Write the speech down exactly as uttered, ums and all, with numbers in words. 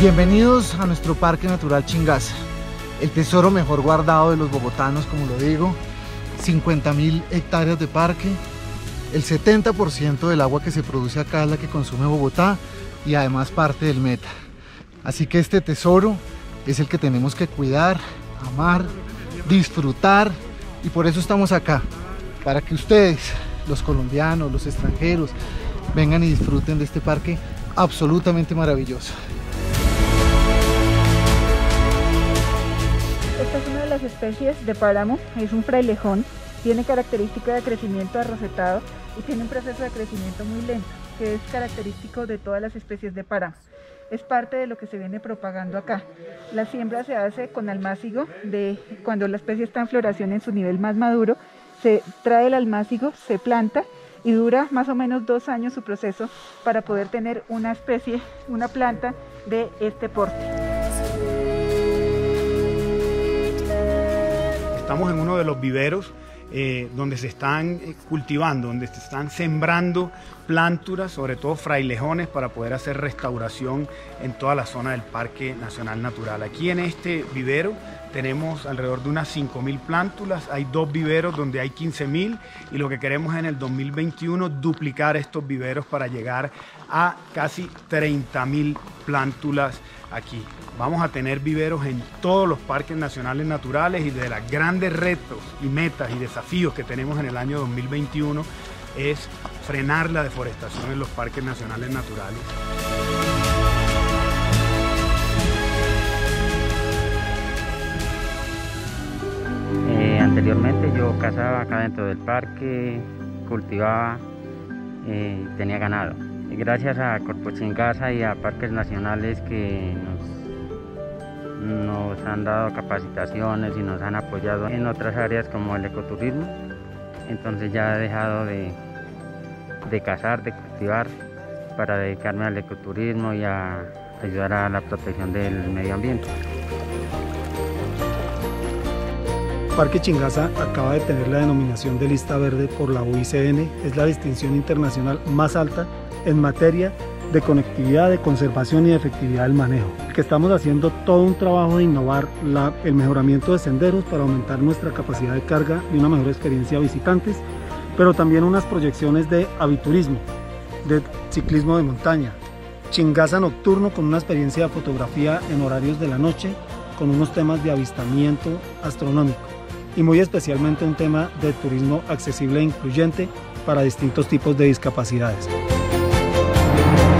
Bienvenidos a nuestro Parque Natural Chingaza, el tesoro mejor guardado de los bogotanos, como lo digo. cincuenta mil hectáreas de parque, el setenta por ciento del agua que se produce acá es la que consume Bogotá y además parte del Meta. Así que este tesoro es el que tenemos que cuidar, amar, disfrutar, y por eso estamos acá, para que ustedes, los colombianos, los extranjeros, vengan y disfruten de este parque absolutamente maravilloso. Esta es una de las especies de páramo, es un frailejón, tiene característica de crecimiento arrosetado y tiene un proceso de crecimiento muy lento, que es característico de todas las especies de páramo. Es parte de lo que se viene propagando acá. La siembra se hace con almácigo, de cuando la especie está en floración en su nivel más maduro, se trae el almácigo, se planta y dura más o menos dos años su proceso para poder tener una especie, una planta de este porte. Estamos en uno de los viveros eh, donde se están cultivando, donde se están sembrando plántulas, sobre todo frailejones, para poder hacer restauración en toda la zona del Parque Nacional Natural. Aquí en este vivero tenemos alrededor de unas cinco mil plántulas, hay dos viveros donde hay quince mil y lo que queremos en el dos mil veintiuno duplicar estos viveros para llegar a casi treinta mil plántulas aquí. Vamos a tener viveros en todos los parques nacionales naturales, y de los grandes retos y metas y desafíos que tenemos en el año dos mil veintiuno es frenar la deforestación en los parques nacionales naturales. Eh, anteriormente yo cazaba acá dentro del parque, cultivaba, eh, tenía ganado. Y gracias a Corpo Chingaza y a Parques Nacionales que nos, nos han dado capacitaciones y nos han apoyado en otras áreas como el ecoturismo, entonces ya he dejado de, de cazar, de cultivar, para dedicarme al ecoturismo y a ayudar a la protección del medio ambiente. Parque Chingaza acaba de tener la denominación de lista verde por la U I C N, es la distinción internacional más alta en materia de conectividad, de conservación y de efectividad del manejo. Que estamos haciendo todo un trabajo de innovar la, el mejoramiento de senderos para aumentar nuestra capacidad de carga y una mejor experiencia a visitantes, pero también unas proyecciones de aviturismo, de ciclismo de montaña, Chingaza nocturno con una experiencia de fotografía en horarios de la noche, con unos temas de avistamiento astronómico y muy especialmente un tema de turismo accesible e incluyente para distintos tipos de discapacidades.